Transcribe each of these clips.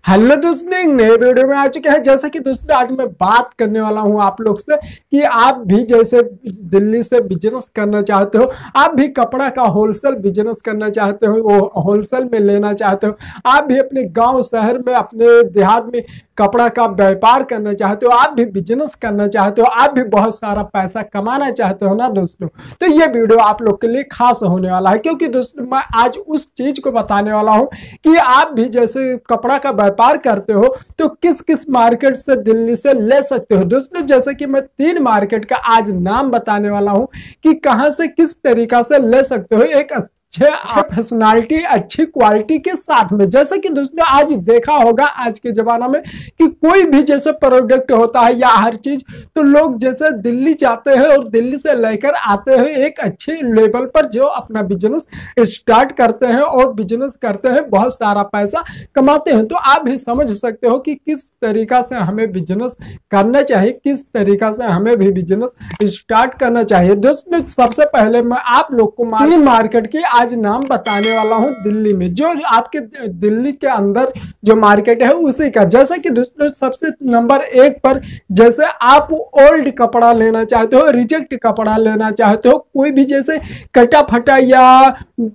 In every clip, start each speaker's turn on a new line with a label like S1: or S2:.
S1: Hello दोस्तों, एक नए वीडियो में आ चुके हैं। जैसा कि दोस्तों आज मैं बात करने वाला हूं आप लोग से कि आप भी जैसे दिल्ली से बिजनेस करना चाहते हो, आप भी कपड़ा का होलसेल बिजनेस करना चाहते हो, वो होलसेल में लेना चाहते हो, आप भी अपने गांव शहर में अपने देहात में कपड़ा का व्यापार करना चाहते हो, आप भी बिजनेस करना चाहते हो, आप भी बहुत सारा पैसा कमाना चाहते हो ना दोस्तों। तो ये वीडियो आप लोग के लिए खास होने वाला है, क्योंकि दोस्तों मैं आज उस चीज को बताने वाला हूं कि आप भी जैसे कपड़ा का व्यापार करते हो तो किस किस मार्केट से दिल्ली से ले सकते हो। दोस्तों जैसे कि मैं 3 मार्केट का आज नाम बताने वाला हूं कि कहां से किस तरीका से ले सकते हो एक अच्छे पर्सनालिटी अच्छी क्वालिटी के साथ में। जैसे कि दोस्तों आज देखा होगा आज के जमाना में कि कोई भी जैसे प्रोडक्ट होता है या हर चीज, तो लोग जैसे दिल्ली जाते हैं और दिल्ली से लेकर आते हैं एक अच्छे लेवल पर जो अपना बिजनेस स्टार्ट करते हैं और बिजनेस करते हैं, बहुत सारा पैसा कमाते हैं। तो आप भी समझ सकते हो कि किस तरीका से हमें बिजनेस करना चाहिए, किस तरीका से हमें भी बिजनेस स्टार्ट करना चाहिए। दोस्तों सबसे पहले मैं आप लोग को 3 मार्केट के आज नाम बताने वाला हूं दिल्ली में, जो आपके दिल्ली के अंदर जो मार्केट है उसी का। जैसे कि दोस्तों सबसे नंबर 1 पर जैसे आप ओल्ड कपड़ा लेना चाहते हो, रिजेक्ट कपड़ा लेना चाहते हो, कोई भी जैसे कटा फटा या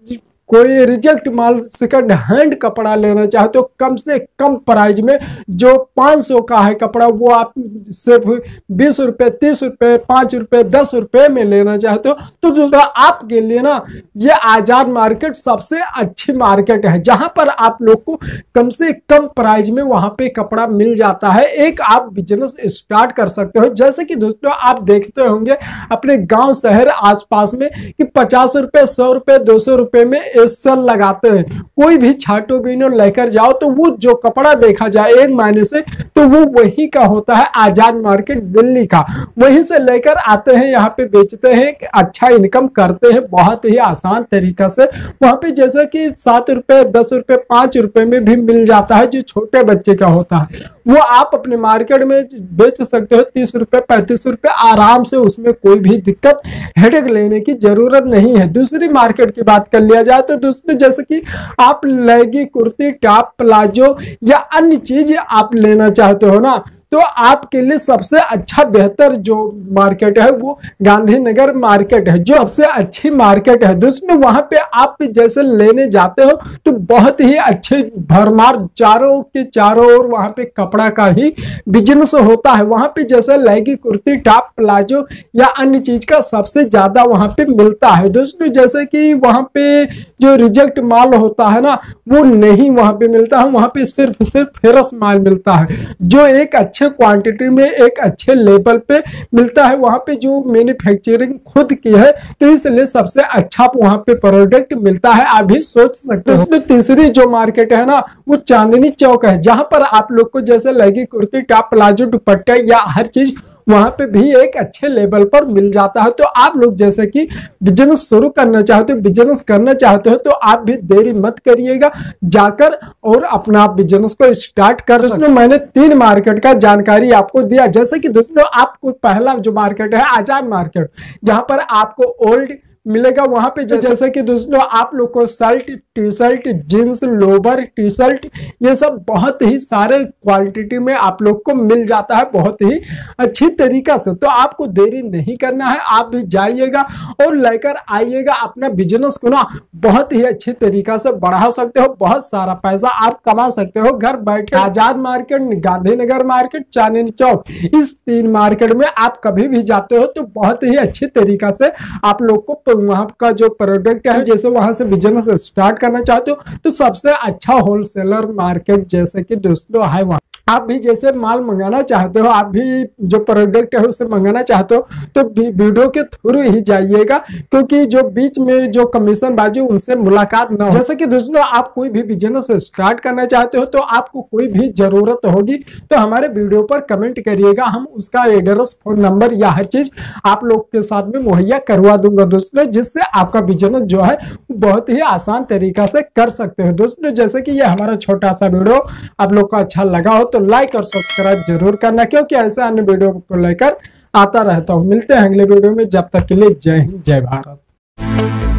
S1: कोई रिजेक्ट माल सेकंड हैंड कपड़ा लेना चाहते हो कम से कम प्राइस में, जो 500 का है कपड़ा वो आप सिर्फ 20 रुपए 30 रुपए 5 रुपए 10 रुपए में लेना चाहते हो, तो दोस्तों आपके लिए ना ये आजाद मार्केट सबसे अच्छी मार्केट है, जहां पर आप लोग को कम से कम प्राइस में वहां पे कपड़ा मिल जाता है। एक आप बिजनेस स्टार्ट कर सकते हो। जैसे कि दोस्तों आप देखते होंगे अपने गांव शहर आसपास में कि 50 रुपए 100 रुपए 200 रुपए में सेल लगाते हैं। कोई भी छाटो बीनो लेकर जाओ तो वो जो कपड़ा देखा जाए एक महीने से, तो वो वही का होता है आजाद मार्केट दिल्ली का। वहीं से लेकर आते हैं, यहाँ पे बेचते हैं, अच्छा इनकम करते हैं बहुत ही आसान तरीका से। वहां पे जैसे कि 7 रुपए 10 रुपए 5 रुपए में भी मिल जाता है, जो छोटे बच्चे का होता है वो आप अपने मार्केट में बेच सकते हो 30 रुपए 35 रुपए आराम से। उसमें कोई भी दिक्कत हेडेक लेने की जरूरत नहीं है। दूसरी मार्केट की बात कर लिया जाए तो दोस्तों जैसे कि आप लेगी कुर्ती टॉप प्लाजो या अन्य चीज आप लेना चाहते हो ना, तो आपके लिए सबसे अच्छा बेहतर जो मार्केट है वो गांधीनगर मार्केट है, जो सबसे अच्छी मार्केट है। दोस्तों वहां पे आप जैसे लेने जाते हो तो बहुत ही अच्छे भरमार चारों के चारों ओर वहां पे कपड़ा का ही बिजनेस होता है। वहां पे जैसे लेगी कुर्ती टॉप प्लाजो या अन्य चीज का सबसे ज्यादा वहां पे मिलता है। दोस्तों जैसे कि वहां पे जो रिजेक्ट माल होता है ना वो नहीं वहां पे मिलता है, वहां पे सिर्फ फ्रेश माल मिलता है, जो एक अच्छे क्वांटिटी में एक अच्छे लेवल पे मिलता है। वहां पे जो मैन्युफैक्चरिंग खुद की है, तो इसलिए सबसे अच्छा वहां पे प्रोडक्ट मिलता है। आप भी सोच सकते हो। उसमें तीसरी जो मार्केट है ना वो चांदनी चौक है, जहां पर आप लोग को जैसे लेगी कुर्ती टॉप प्लाजो दुपट्टा या हर चीज वहां पे भी एक अच्छे लेवल पर मिल जाता है। तो आप लोग जैसे कि बिजनेस शुरू करना चाहते हो, बिजनेस करना चाहते हो, तो आप भी देरी मत करिएगा, जाकर और अपना बिजनेस को स्टार्ट कर सकते हो। मैंने 3 मार्केट का जानकारी आपको दिया। जैसे कि दोस्तों आपको पहला जो मार्केट है आजाद मार्केट, जहां पर आपको ओल्ड मिलेगा। वहां पे जैसे कि दोस्तों आप लोग को shirt T shirt jeans lower T shirt ये सब बहुत ही सारे क्वांटिटी में आप लोग को मिल जाता है बहुत ही अच्छी तरीका से। तो आपको देरी नहीं करना है, आप भी जाइएगा और लेकर आइएगा अपना बिजनेस को ना बहुत ही अच्छी तरीका से बढ़ा सकते हो, बहुत सारा पैसा आप कमा सकते हो घर बैठे। आजाद मार्केट, गांधीनगर मार्केट, चांदनी चौक, इस 3 मार्केट में आप कभी भी जाते हो तो बहुत ही अच्छी तरीका से आप लोग को वहां का जो प्रोडक्ट है, जैसे वहां से बिजनेस स्टार्ट करना चाहते हो तो सबसे अच्छा होलसेलर मार्केट जैसे कि दोस्तों है वहां। आप भी जैसे माल मंगाना चाहते हो, आप भी जो प्रोडक्ट है उसे मंगाना चाहते हो तो वीडियो के थ्रू ही जाइएगा, क्योंकि जो बीच में जो कमीशन बाजी उनसे मुलाकात ना हो। जैसे कि दोस्तों आप कोई भी बिजनेस स्टार्ट करना चाहते हो तो आपको कोई भी जरूरत होगी तो हमारे वीडियो पर कमेंट करिएगा, हम उसका एड्रेस फोन नंबर या हर चीज आप लोग के साथ में मुहैया करवा दूंगा दोस्तों, जिससे आपका बिजनेस जो है बहुत ही आसान तरीका से कर सकते हो। दोस्तों जैसे कि ये हमारा छोटा सा वीडियो आप लोग को अच्छा लगा हो तो लाइक और सब्सक्राइब जरूर करना, क्योंकि ऐसे अन्य वीडियो को लेकर आता रहता हूं। मिलते हैं अगले वीडियो में, जब तक के लिए जय हिंद जय भारत।